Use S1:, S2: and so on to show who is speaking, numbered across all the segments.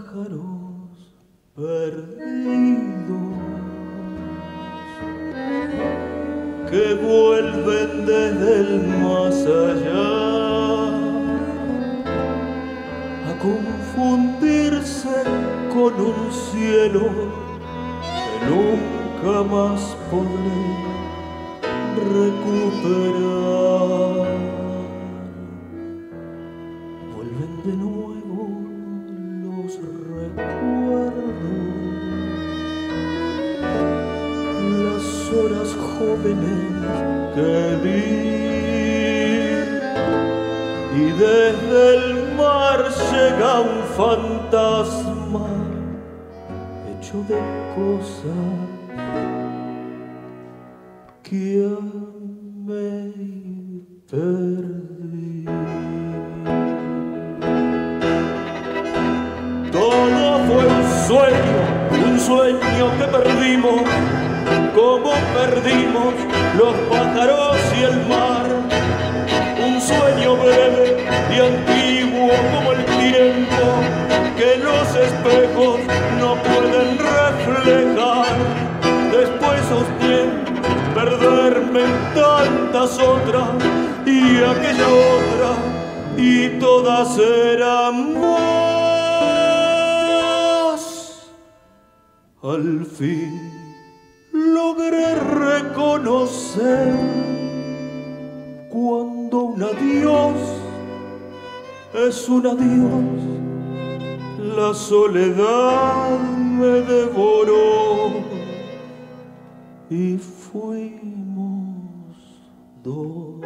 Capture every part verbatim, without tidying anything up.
S1: pájaros perdidos que vuelven desde el más allá a confundirse con un cielo que nunca más podré recuperar. Vuelven de nuevo los recuerdos, las horas jóvenes que vi, y desde el mar llega un fantasma hecho de cosas que amé y perdí. Todo fue un sueño, un sueño que perdimos, como perdimos los pájaros y el mar. Un sueño breve y antiguo como el tiempo que los espejos no pueden reflejar. Después soñé perderme en tantas otras y aquella otra, y todas eran vos. Al fin logré reconocer cuando un adiós es un adiós. La soledad me devoró y fuimos dos.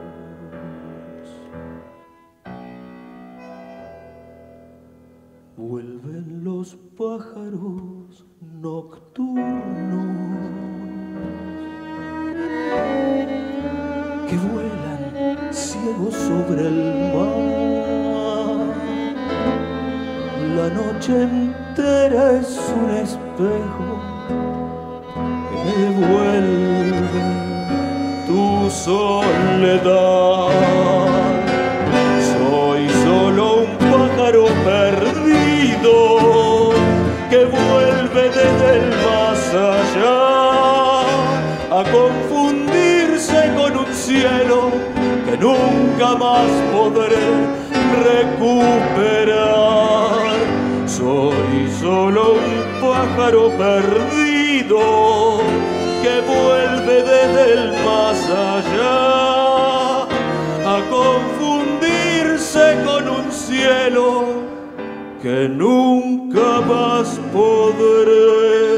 S1: Vuelven los pájaros nocturnos que vuelan ciegos sobre el mar. La noche entera es un espejo que me devuelve tu soledad. Soy solo un pájaro perdido que vuelve desde el más allá a confundirse con un cielo que nunca más podré recuperar. Soy solo un pájaro perdido que vuelve desde el más allá a confundirse con un cielo que nunca más podré